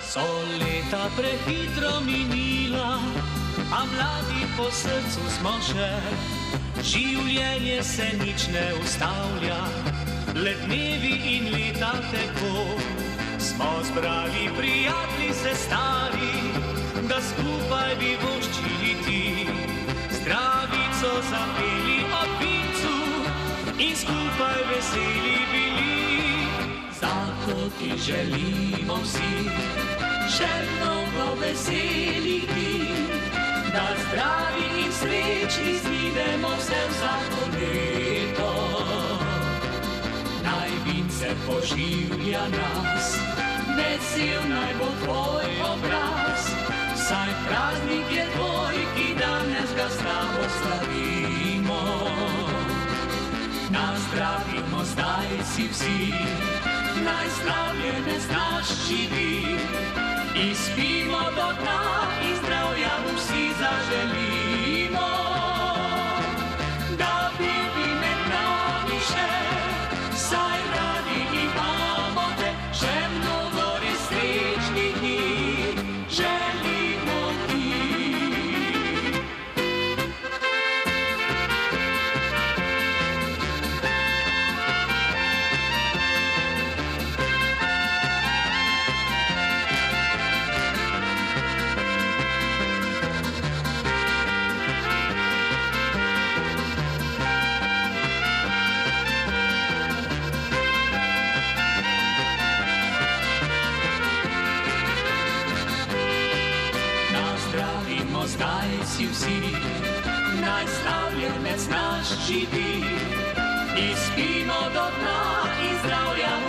So leta prehitro minila, a mladi po srcu smo še. Življenje se nič ne ustavlja, le dnevi in leta teko. Smo zbrali prijatelji se stari, da skupaj bi voščili ti. Zdravico zapeli ob vincu in skupaj veseli bili. Zato ti želimo vsi še mnogo veselih dni, da zdravi in srečni znidemo se vsako leto. Naj vince poživlja nas, vesel naj bo tvoj obraz. Saj praznik je tvoj, ki danes ga s tabo slavimo. Nazdravimo zdaj si vsi, naj slavljenec naš živi. Izpimo do dna in zdravja mu vsi zaželimo. Da bi med nami še, saj radi imamo te, še mnogo res srečnih dni želimo ti. Zdaj si vsi, naj slavljenec naš živi. Izpimo do dna in zdravja mu